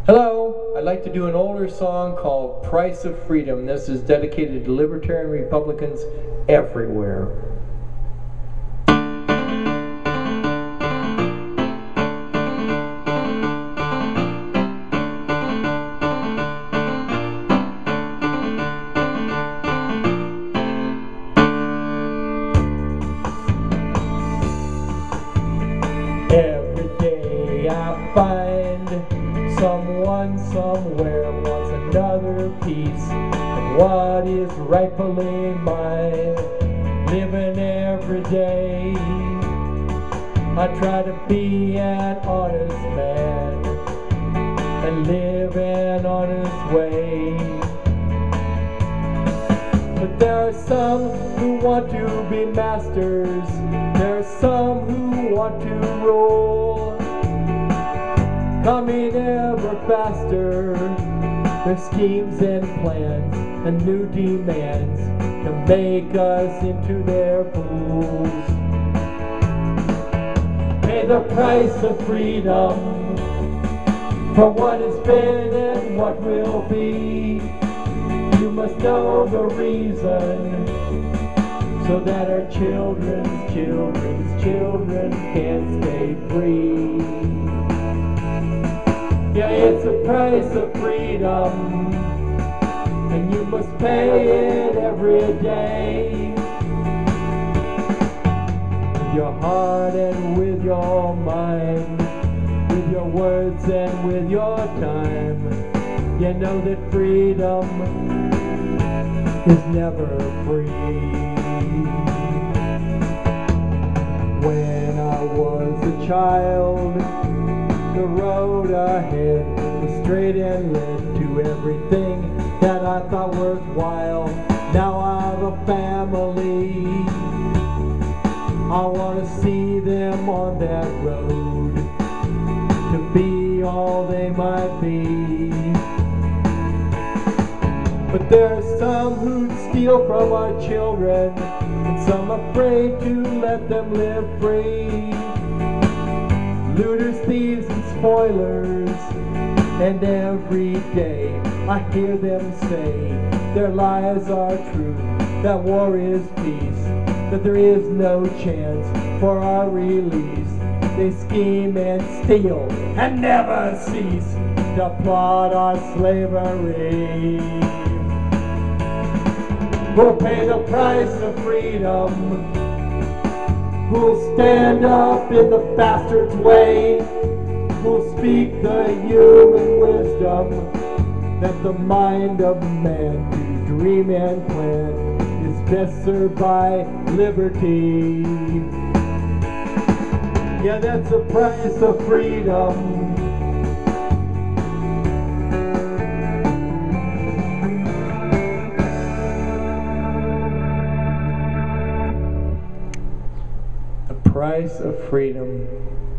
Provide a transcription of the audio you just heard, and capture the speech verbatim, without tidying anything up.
Hello, I'd like to do an older song called Price of Freedom. This is dedicated to Libertarian Republicans everywhere. Every day I find someone somewhere wants another piece of what is rightfully mine. Living every day, I try to be an honest man and live an honest way. But there are some who want to be masters, there are some who want to rule, coming ever faster, their schemes and plans and new demands to make us into their fools. Pay the price of freedom for what has been and what will be. You must know the reason so that our children's children's children can stay free. Yeah, it's a price of freedom, and you must pay it every day. With your heart and with your mind, with your words and with your time, you know that freedom is never free. When I was a child, the road ahead was straight and led to everything that I thought worthwhile. Now I have a family, I want to see them on that road to be all they might be. But there are some who steal from our children, and some afraid to let them live free. Looters, thieves, and spoilers, and every day I hear them say their lies are true, that war is peace, that there is no chance for our release. They scheme and steal and never cease to plot our slavery. Who'll pay the price of freedom? Who'll stand up in the bastard's way? Who'll speak the human wisdom that the mind of man to dream and plan is best served by liberty? Yeah, that's the price of freedom. The price of freedom.